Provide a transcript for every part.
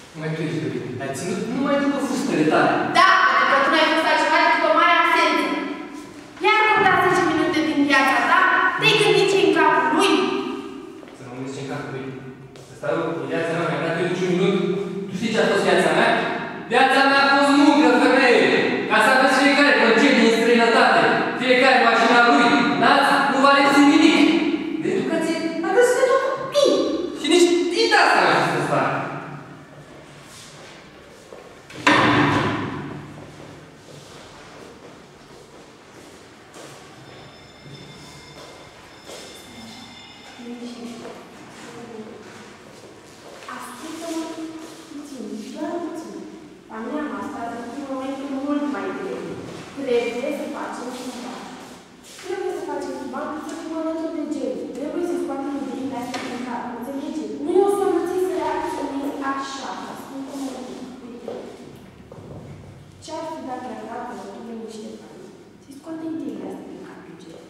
Mai tu ești iubit. Ai ținut numai după fustele tale. Da, pentru că tu n-ai fost altceva decât o mare absență. Iar conta 10 minute din viața ta, te-ai gândit ce în capul lui? Să mă gândesc ce în capul lui. Să stau în viața mea, mi-a dat eu niciun minut. Tu știi ce a fost viața mea? Viața mea a fost muncă, femeie! Ca să aveți fiecare concediu din străinătate, fiecare mașina lui, n-ați, nu valeți nimic! De educație a găsit tot tu! Și nici de asta n-a fost să fac! Ascultă-mă puțin, doar puțin. Familia noastră are un moment mult mai greu. Trebuie să facem ceva. Trebuie să facem ceva să fim alături de gen. Trebuie să scoatem ideile astea din cap. Înțelegi? Nu e o soluție să reacționezi așa. Ascultă-mă puțin. Uite. Ce-ar fi dacă ai dat alături de niște bani? Să-i scoatem ideile astea din cap, gen.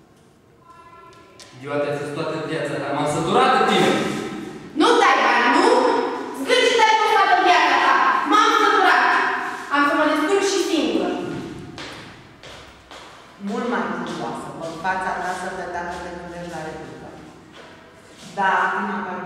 Idiot, ai fost toată viața ta, m-am săturat de tine! Nu dai bani, nu? Zgârci-te-ai fost toată viața ta! M-am săturat! Am să mă descurc și singură. Mult mai frumoasă, în fața ta să te dacă te gândești la replică. Da, acum care